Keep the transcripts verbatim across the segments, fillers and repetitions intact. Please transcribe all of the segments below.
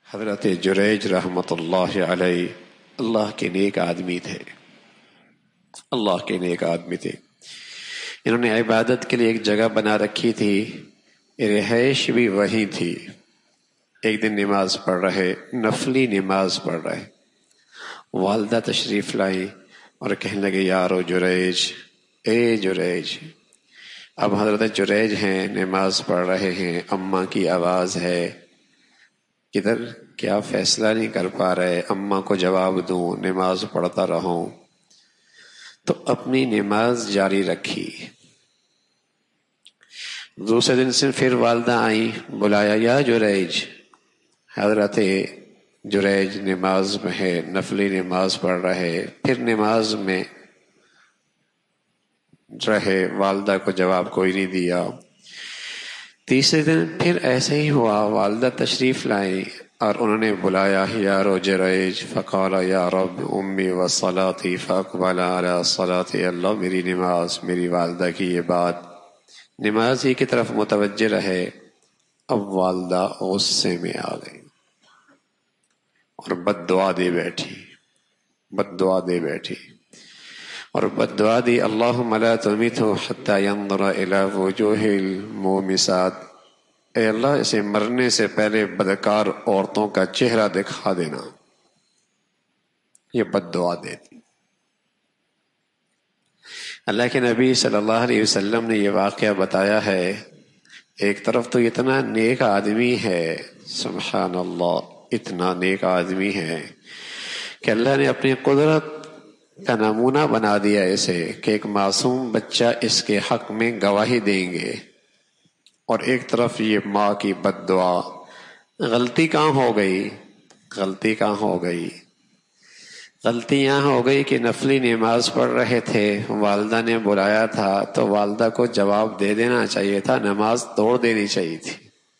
حضرت جریج رحمۃ اللہ علیہ اللہ کے نیک آدمی تھے اللہ کے نیک آدمی تھے انہوں نے عبادت کے لیے ایک جگہ بنا رکھی تھی، رہائش بھی وہی تھی۔ ایک دن نماز پڑھ رہے، نفلی نماز پڑھ رہے، والدہ تشریف لائیں اور کہنے لگے یارو جریج، اے جریج۔ اب حضرت جریج ہیں، نماز پڑھ رہے ہیں، اماں کی آواز ہے، کدھر کیا فیصلہ نہیں کر پا رہے، اماں کو جواب دوں، نماز پڑھتا رہوں، تو اپنی نماز جاری رکھی۔ دوسرے دن سے پھر والدہ آئیں، بلایا یا جریج۔ حضرت جریج نماز میں ہے، نفلی نماز پڑھ رہے، پھر نماز میں رہے، والدہ کو جواب کوئی نہیں دیا۔ تیسرے دن پھر ایسے ہی ہوا، والدہ تشریف لائیں اور انہوں نے بلایا یارو جریج، فقال یا رب امی و صلاتی فاقبل علی صلاتی، اللہ میری نماز، میری والدہ کی یہ بات، نماز ہی کی طرف متوجہ رہے۔ اب والدہ غصے میں آ گئی اور بد دعا دے بیٹھی بد دعا دے بیٹھی اور بد دعا دی، اللہم لا تمیتہ حتی ینظر الی وجوہ المومسات، اے اللہ اسے مرنے سے پہلے بدکار عورتوں کا چہرہ دکھا دینا۔ یہ بد دعا دیتی۔ اللہ کے نبی صلی اللہ علیہ وسلم نے یہ واقعہ بتایا ہے، ایک طرف تو اتنا نیک آدمی ہے، سبحان اللہ، اتنا نیک آدمی ہے کہ اللہ نے اپنی قدرت کا نمونہ بنا دیا اسے کہ ایک معصوم بچہ اس کے حق میں گواہی دیں گے، اور ایک طرف یہ ماں کی بد دعا۔ غلطی کہاں ہو گئی غلطی کہاں ہو گئی غلطی یہاں ہو گئی کہ نفلی نماز پڑھ رہے تھے، والدہ نے بلایا تھا تو والدہ کو جواب دے دینا چاہیے تھا، نماز توڑ دینی چاہیے تھی۔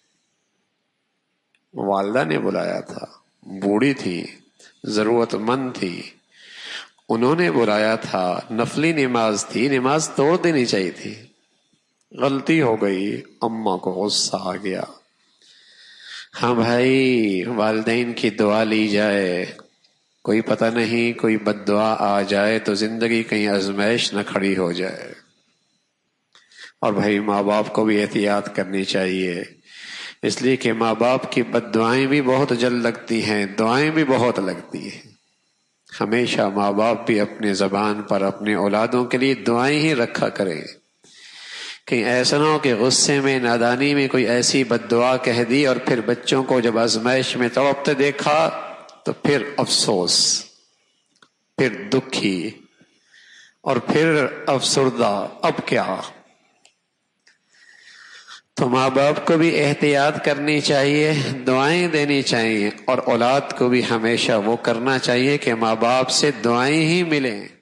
والدہ نے بلایا تھا، بوڑھی تھی، ضرورت مند تھی، انہوں نے بلایا تھا، نفلی نماز تھی، نماز توڑ دینی چاہیے تھی۔ غلطی ہو گئی، اماں کو غصہ آ گیا۔ ہاں بھائی، والدین کی دعا لی جائے، کوئی پتہ نہیں کوئی بد دعا آ جائے تو زندگی کہیں آزمائش نہ کھڑی ہو جائے۔ اور بھائی ماں باپ کو بھی احتیاط کرنی چاہیے، اس لیے کہ ماں باپ کی بد دعائیں بھی بہت جلد لگتی ہیں، دعائیں بھی بہت لگتی ہیں۔ ہمیشہ ماں باپ بھی اپنے زبان پر اپنے اولادوں کے لیے دعائیں ہی رکھا کریں، کہیں ایسا نہ ہو کہ غصے میں، نادانی میں کوئی ایسی بد دعا کہہ دی اور پھر بچوں کو جب آزمائش میں تڑپتے دیکھا تو پھر افسوس، پھر دکھی، اور پھر افسردہ، اب کیا؟ تو ماں باپ کو بھی احتیاط کرنی چاہیے، دعائیں دینی چاہیے، اور اولاد کو بھی ہمیشہ وہ کرنا چاہیے کہ ماں باپ سے دعائیں ہی ملیں۔